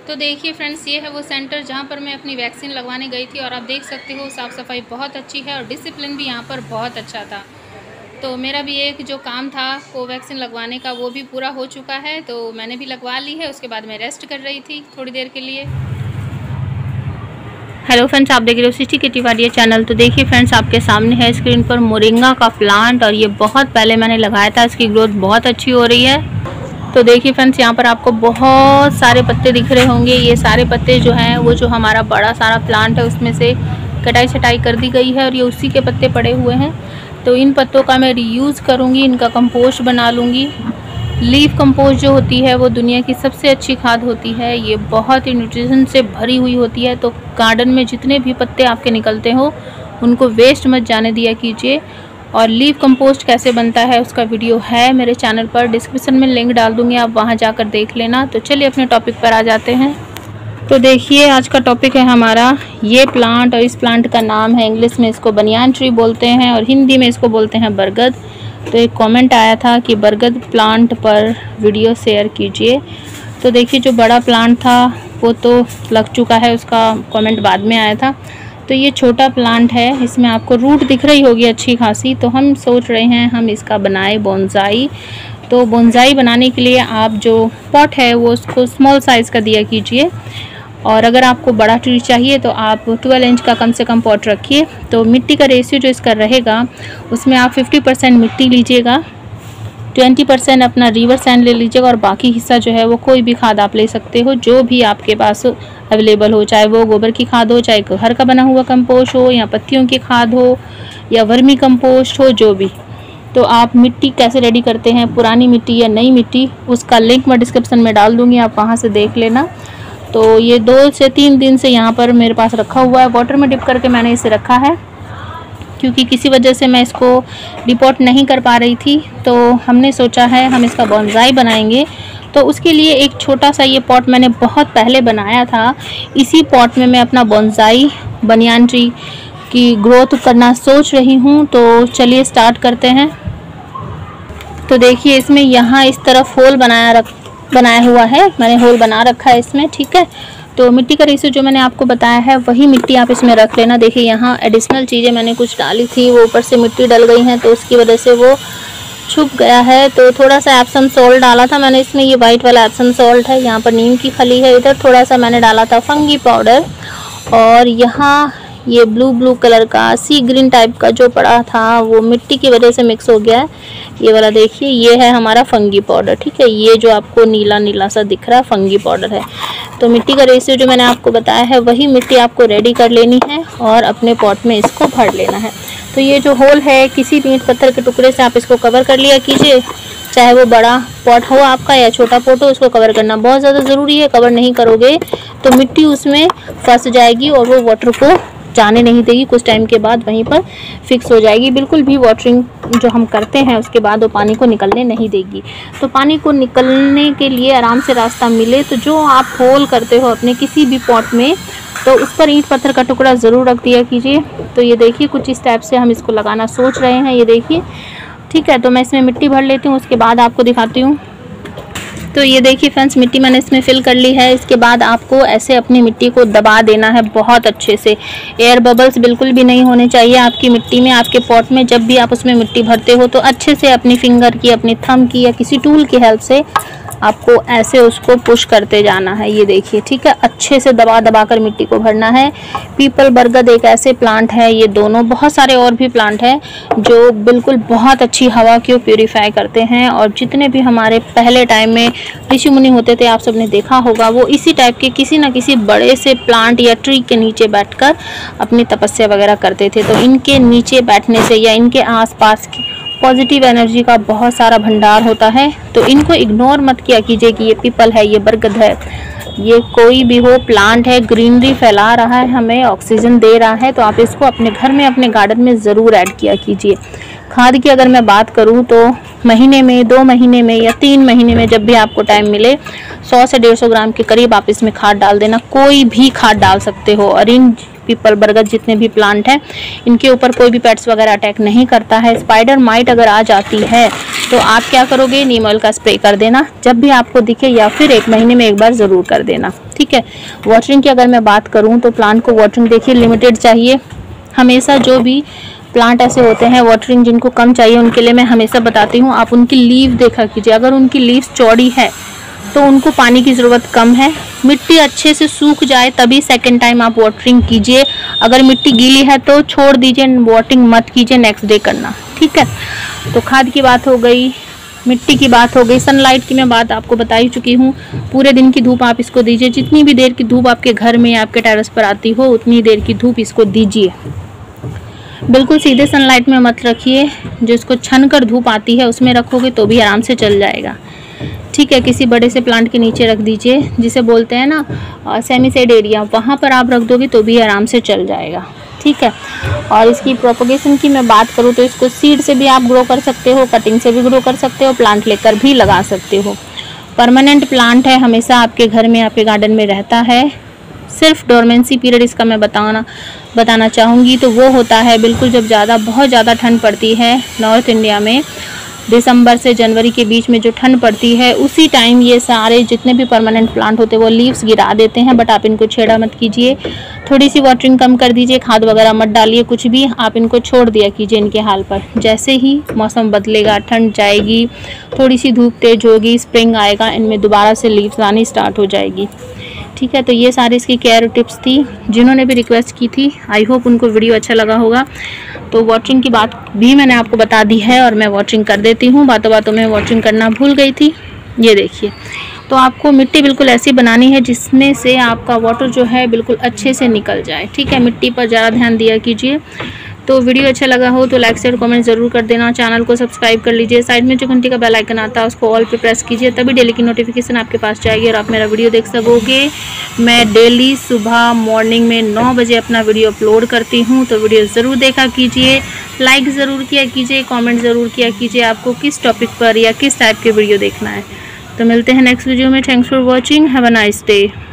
तो देखिए फ्रेंड्स, ये है वो सेंटर जहाँ पर मैं अपनी वैक्सीन लगवाने गई थी और आप देख सकते हो साफ़ सफाई बहुत अच्छी है और डिसिप्लिन भी यहाँ पर बहुत अच्छा था। तो मेरा भी एक जो काम था कोवैक्सीन लगवाने का वो भी पूरा हो चुका है, तो मैंने भी लगवा ली है। उसके बाद मैं रेस्ट कर रही थी थोड़ी देर के लिए। हेलो फ्रेंड्स, आप देख रहे हो सृष्टि किटी वाडिया चैनल। तो देखिए फ्रेंड्स, आपके सामने है स्क्रीन पर मोरिंगा का प्लांट और ये बहुत पहले मैंने लगाया था। इसकी ग्रोथ बहुत अच्छी हो रही है। तो देखिए फ्रेंड्स, यहाँ पर आपको बहुत सारे पत्ते दिख रहे होंगे। ये सारे पत्ते जो हैं वो जो हमारा बड़ा सारा प्लांट है उसमें से कटाई छटाई कर दी गई है और ये उसी के पत्ते पड़े हुए हैं। तो इन पत्तों का मैं रीयूज़ करूँगी, इनका कंपोस्ट बना लूँगी। लीफ कंपोस्ट जो होती है वो दुनिया की सबसे अच्छी खाद होती है। ये बहुत ही न्यूट्रिशन से भरी हुई होती है। तो गार्डन में जितने भी पत्ते आपके निकलते हो उनको वेस्ट मत जाने दिया कीजिए। और लीफ कंपोस्ट कैसे बनता है उसका वीडियो है मेरे चैनल पर, डिस्क्रिप्शन में लिंक डाल दूँगी, आप वहाँ जाकर देख लेना। तो चलिए अपने टॉपिक पर आ जाते हैं। तो देखिए आज का टॉपिक है हमारा ये प्लांट, और इस प्लांट का नाम है, इंग्लिश में इसको बनियान ट्री बोलते हैं और हिंदी में इसको बोलते हैं बरगद। तो एक कमेंट आया था कि बरगद प्लांट पर वीडियो शेयर कीजिए। तो देखिए जो बड़ा प्लांट था वो तो लग चुका है, उसका कमेंट बाद में आया था। तो ये छोटा प्लांट है, इसमें आपको रूट दिख रही होगी अच्छी खासी। तो हम सोच रहे हैं हम इसका बनाए बोनसाई। तो बोनसाई बनाने के लिए आप जो पॉट है वो उसको स्मॉल साइज़ का दिया कीजिए, और अगर आपको बड़ा ट्री चाहिए तो आप 12 इंच का कम से कम पॉट रखिए। तो मिट्टी का रेशियो जो इसका रहेगा उसमें आप 50% मिट्टी लीजिएगा, 20% अपना रिवर सैंड ले लीजिएगा और बाकी हिस्सा जो है वो कोई भी खाद आप ले सकते हो जो भी आपके पास अवेलेबल हो, चाहे वो गोबर की खाद हो, चाहे घर का बना हुआ कंपोस्ट हो, या पत्तियों की खाद हो, या वर्मी कंपोस्ट हो, जो भी। तो आप मिट्टी कैसे रेडी करते हैं, पुरानी मिट्टी या नई मिट्टी, उसका लिंक मैं डिस्क्रिप्शन में डाल दूँगी, आप वहाँ से देख लेना। तो ये 2 से 3 दिन से यहाँ पर मेरे पास रखा हुआ है, वाटर में डिप करके मैंने इसे रखा है, क्योंकि किसी वजह से मैं इसको रिपोर्ट नहीं कर पा रही थी। तो हमने सोचा है हम इसका बोनसाई बनाएंगे। तो उसके लिए एक छोटा सा ये पॉट मैंने बहुत पहले बनाया था, इसी पॉट में मैं अपना बोनसाई बनियान ट्री की ग्रोथ करना सोच रही हूँ। तो चलिए स्टार्ट करते हैं। तो देखिए इसमें यहाँ इस तरफ होल बनाया हुआ है, मैंने होल बना रखा है इसमें, ठीक है। तो मिट्टी का रेशियो जो मैंने आपको बताया है वही मिट्टी आप इसमें रख लेना। देखिए यहाँ एडिशनल चीज़ें मैंने कुछ डाली थी, वो ऊपर से मिट्टी डल गई हैं तो उसकी वजह से वो छुप गया है। तो थोड़ा सा एप्सम सॉल्ट डाला था मैंने इसमें, ये वाइट वाला एप्सम सॉल्ट है। यहाँ पर नीम की खली है, इधर थोड़ा सा मैंने डाला था फंगी पाउडर, और यहाँ ये ब्लू कलर का सी ग्रीन टाइप का जो पड़ा था वो मिट्टी की वजह से मिक्स हो गया है। ये वाला देखिए, ये है हमारा फंगी पाउडर, ठीक है। ये जो आपको नीला नीला सा दिख रहा है फंगी पाउडर है। तो मिट्टी का रेशियो जो मैंने आपको बताया है वही मिट्टी आपको रेडी कर लेनी है और अपने पॉट में इसको भर लेना है। तो ये जो होल है किसी भी ईंट पत्थर के टुकड़े से आप इसको कवर कर लिया कीजिए, चाहे वो बड़ा पॉट हो आपका या छोटा पॉट हो, उसको कवर करना बहुत ज़्यादा ज़रूरी है। कवर नहीं करोगे तो मिट्टी उसमें फंस जाएगी और वो वाटर को जाने नहीं देगी, कुछ टाइम के बाद वहीं पर फिक्स हो जाएगी। बिल्कुल भी वाटरिंग जो हम करते हैं उसके बाद वो पानी को निकलने नहीं देगी। तो पानी को निकलने के लिए आराम से रास्ता मिले तो जो आप होल करते हो अपने किसी भी पॉट में, तो उस पर ईंट पत्थर का टुकड़ा ज़रूर रख दिया कीजिए। तो ये देखिए कुछ इस टाइप से हम इसको लगाना सोच रहे हैं, ये देखिए, ठीक है। तो मैं इसमें मिट्टी भर लेती हूँ, उसके बाद आपको दिखाती हूँ। तो ये देखिए फ्रेंड्स, मिट्टी मैंने इसमें फिल कर ली है। इसके बाद आपको ऐसे अपनी मिट्टी को दबा देना है बहुत अच्छे से। एयर बबल्स बिल्कुल भी नहीं होने चाहिए आपकी मिट्टी में, आपके पॉट में। जब भी आप उसमें मिट्टी भरते हो तो अच्छे से अपनी फिंगर की, अपनी थंब की या किसी टूल की हेल्प से आपको ऐसे उसको पुश करते जाना है। ये देखिए, ठीक है, अच्छे से दबा दबा कर मिट्टी को भरना है। पीपल बरगद एक ऐसे प्लांट है, ये दोनों, बहुत सारे और भी प्लांट हैं जो बिल्कुल बहुत अच्छी हवा को प्यूरिफाई करते हैं। और जितने भी हमारे पहले टाइम में ऋषि मुनि होते थे, आप सबने देखा होगा, वो इसी टाइप के किसी न किसी बड़े से प्लांट या ट्री के नीचे बैठकर अपनी तपस्या वगैरह करते थे। तो इनके नीचे बैठने से या इनके आसपास की पॉजिटिव एनर्जी का बहुत सारा भंडार होता है। तो इनको इग्नोर मत किया कीजिए कि ये पीपल है, ये बरगद है, ये कोई भी हो प्लांट है, ग्रीनरी फैला रहा है, हमें ऑक्सीजन दे रहा है। तो आप इसको अपने घर में, अपने गार्डन में ज़रूर ऐड किया कीजिए। खाद की अगर मैं बात करूं तो महीने में, 2 महीने में या 3 महीने में जब भी आपको टाइम मिले 100 से 150 ग्राम के करीब आप इसमें खाद डाल देना। कोई भी खाद डाल सकते हो, और इन पीपल, बरगद जितने भी प्लांट हैं इनके ऊपर कोई भी पेट्स वगैरह अटैक नहीं करता है। स्पाइडर माइट अगर आ जाती है तो आप क्या करोगे, नीम ऑयल का स्प्रे कर देना जब भी आपको दिखे, या फिर 1 महीने में एक बार ज़रूर कर देना, ठीक है। वाटरिंग की अगर मैं बात करूँ तो प्लांट को वाटरिंग देखिए लिमिटेड चाहिए हमेशा। जो भी प्लांट ऐसे होते हैं वाटरिंग जिनको कम चाहिए उनके लिए मैं हमेशा बताती हूँ आप उनकी लीव देखा कीजिए। अगर उनकी लीव्स चौड़ी है तो उनको पानी की ज़रूरत कम है। मिट्टी अच्छे से सूख जाए तभी सेकंड टाइम आप वाटरिंग कीजिए। अगर मिट्टी गीली है तो छोड़ दीजिए, वाटरिंग मत कीजिए, नेक्स्ट डे करना, ठीक है। तो खाद की बात हो गई, मिट्टी की बात हो गई, सनलाइट की मैं बात आपको बता ही चुकी हूँ। पूरे दिन की धूप आप इसको दीजिए, जितनी भी देर की धूप आपके घर में या आपके टेरेस पर आती हो उतनी देर की धूप इसको दीजिए। बिल्कुल सीधे सनलाइट में मत रखिए, जो इसको छन कर धूप आती है उसमें रखोगे तो भी आराम से चल जाएगा, ठीक है। किसी बड़े से प्लांट के नीचे रख दीजिए, जिसे बोलते हैं ना सेमी शेड एरिया, वहाँ पर आप रख दोगे तो भी आराम से चल जाएगा, ठीक है। और इसकी प्रोपगेशन की मैं बात करूँ तो इसको सीड से भी आप ग्रो कर सकते हो, कटिंग से भी ग्रो कर सकते हो, प्लांट लेकर भी लगा सकते हो। परमानेंट प्लांट है, हमेशा आपके घर में आपके गार्डन में रहता है। सिर्फ डोरमेंसी पीरियड इसका मैं बताना चाहूँगी तो वो होता है बिल्कुल जब बहुत ज़्यादा ठंड पड़ती है नॉर्थ इंडिया में, दिसंबर से जनवरी के बीच में जो ठंड पड़ती है उसी टाइम ये सारे जितने भी परमानेंट प्लांट होते हैं वो लीव्स गिरा देते हैं। बट आप इनको छेड़ा मत कीजिए, थोड़ी सी वाटरिंग कम कर दीजिए, खाद वगैरह मत डालिए, कुछ भी आप इनको छोड़ दिया कीजिए इनके हाल पर। जैसे ही मौसम बदलेगा, ठंड जाएगी, थोड़ी सी धूप तेज होगी, स्प्रिंग आएगा, इनमें दोबारा से लीव्स आनी स्टार्ट हो जाएगी, ठीक है। तो ये सारी इसकी केयर टिप्स थी। जिन्होंने भी रिक्वेस्ट की थी आई होप उनको वीडियो अच्छा लगा होगा। तो वाटरिंग की बात भी मैंने आपको बता दी है और मैं वाटरिंग कर देती हूँ, बातों बातों में वाटरिंग करना भूल गई थी। ये देखिए, तो आपको मिट्टी बिल्कुल ऐसी बनानी है जिसमें से आपका वाटर जो है बिल्कुल अच्छे से निकल जाए, ठीक है। मिट्टी पर ज़्यादा ध्यान दिया कीजिए। तो वीडियो अच्छा लगा हो तो लाइक शेयर कमेंट ज़रूर कर देना, चैनल को सब्सक्राइब कर लीजिए, साइड में जो घंटी का बेल आइकन आता है उसको ऑल पे प्रेस कीजिए, तभी डेली की नोटिफिकेशन आपके पास जाएगी और आप मेरा वीडियो देख सकोगे। मैं डेली सुबह मॉर्निंग में 9 बजे अपना वीडियो अपलोड करती हूँ, तो वीडियो ज़रूर देखा कीजिए, लाइक ज़रूर किया कीजिए, कॉमेंट ज़रूर किया कीजिए आपको किस टॉपिक पर या किस टाइप के वीडियो देखना है। तो मिलते हैं नेक्स्ट वीडियो में। Thanks for watching, have a nice day.